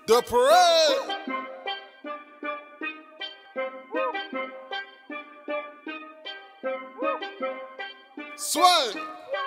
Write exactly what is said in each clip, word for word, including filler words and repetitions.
The parade. Sway.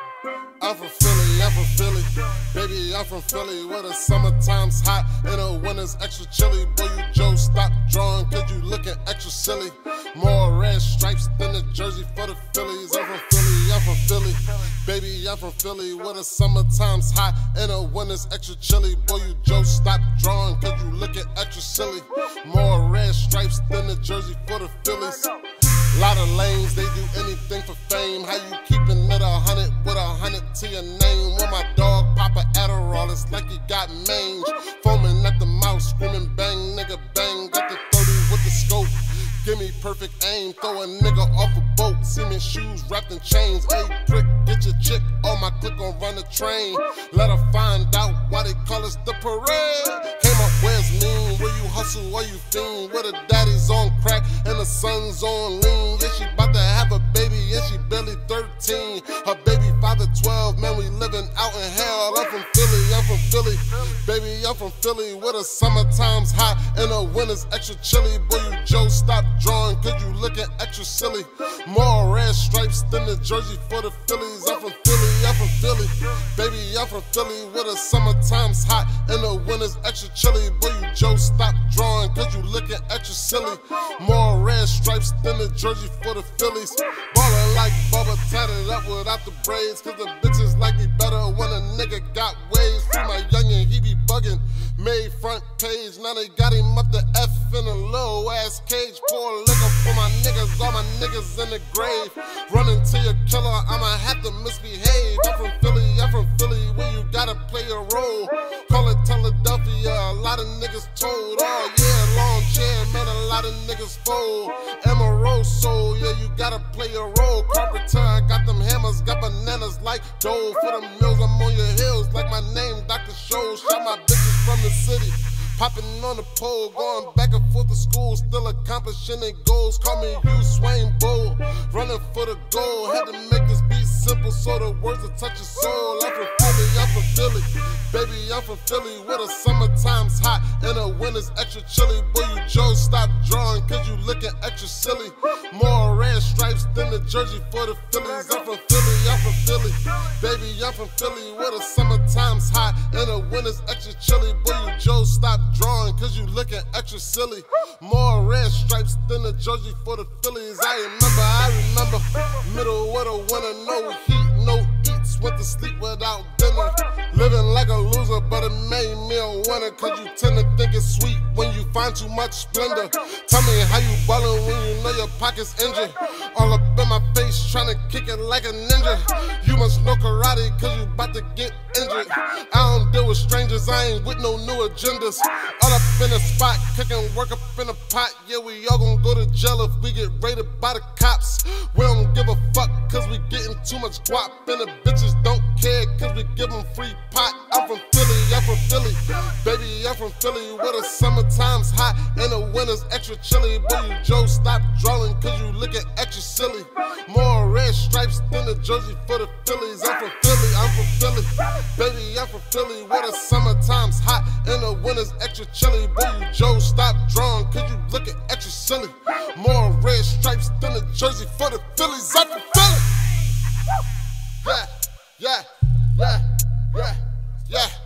I'm from Philly, I'm from Philly. Baby, I'm from Philly, where the summertime's hot and the winter's extra chilly. Boy, you Joe, stop drawing, cause you looking extra silly. More red stripes than the jersey for the Phillies. I'm from Philly, I'm from Philly. Baby, I'm from Philly, where the summertime's hot and the winter's extra chilly. Boy, you Joe, stop drawing, cause you looking extra silly. More red stripes than the jersey for the Phillies. Lot of lanes, they do anything for fame. How you keepin' it a hundred with a hundred to your name? When my dog pop a Adderall, it's like he got mange. Foaming at the mouth, screaming bang, nigga bang. Got the thirty with the scope, give me perfect aim. Throw a nigga off a boat, cement shoes wrapped in chains. Hey prick, get your chick, all my clique gon' run the train. Let her find out why they call us the parade. Came up where it's mean, where you hustle or you fiend. Where the daddy's on crack and the son's on lean. Yeah, she bout to have a baby and she barely thirteen. Her baby father twelve, man, we living out in hell. I'm from Philly, I'm from Philly. Baby, I'm from Philly, where the summertime's hot and the winter's extra chilly. Boy, you Joe, stop drawing, cause you looking extra silly. More red stripes than the jersey for the Phillies. I'm from Philly, I'm from Philly. Baby, I'm from Philly, where the summertime's hot and the winter's extra chilly. Boy, you Joe, stop drawing, cause you looking extra silly. More red stripes than the jersey for the Phillies. Ballin' like Bubba, tatted up without the braids. Cause the bitches like me better when a nigga got waves. Free my youngin', he be buggin'. Made front page, now they got him up the F in a low ass cage. Pour liquor for my niggas, all my niggas in the grave. Running to your killer, I'ma have to misbehave. I'm from Philly, I'm from Philly, where you gotta play a role. Call it Philadelphia, a lot of niggas told. Oh yeah, long chair, man, a lot of niggas fold. Amoroso, yeah, you gotta play a role. Carpenter, I got them hammers, got bananas like dough. For them mills, I'm on your heels, like my name, Doctor Show. Shot my bitches from the city, popping on the pole, going back and forth to school, still accomplishing their goals. Call me Usain Bolt, running for the goal. Had to make this beat simple so the words will touch your soul. I'm from Philly, I'm from Philly. Baby, I'm from Philly, where the summertime's hot and the winter's extra chilly. Boy, you Joe, stop drawing, cause you looking extra silly. More red stripes than the jersey for the Phillies. I'm from Philly, I'm from Philly. Baby, I'm from Philly, where the summertime's hot and the winter's extra chilly. Boy, you Joe, stop drawing, cause you looking extra silly. More red stripes than the jersey for the Phillies. I remember, I remember, middle of the winter, no heat, no eats, went to sleep without dinner. Living like a loser, but it made me a winner. Cause you tend to think it's sweet when you find too much splendor. Tell me how you ballin' when you know your pocket's injured. All up in my face, tryna kick it like a ninja. You must know karate, cause you bout to get injured. I don't deal with strangers, I ain't with no new agendas. All up in the spot, cooking work up in the pot. Yeah, we all gon' go to jail if we get raided by the cops. We don't give a fuck, cause we getting too much guap. And the bitches don't care, cause we give them free pot. I'm from Philly, I'm from Philly. Baby, I'm from Philly, where the summertime's hot and the winter's extra chilly. Boy, you Joe, stop drawing, cause you looking extra silly. More red stripes than the jersey for the Phillies. I'm from Philly, I'm from Philly. Baby, I'm from Philly, where the summertime's hot and the winter's extra chilly. Boy, you Joe, stop drawing, cause you looking extra silly. More red stripes than the jersey for the Phillies. I'm from Philly. Yeah, yeah, yeah, yeah, yeah.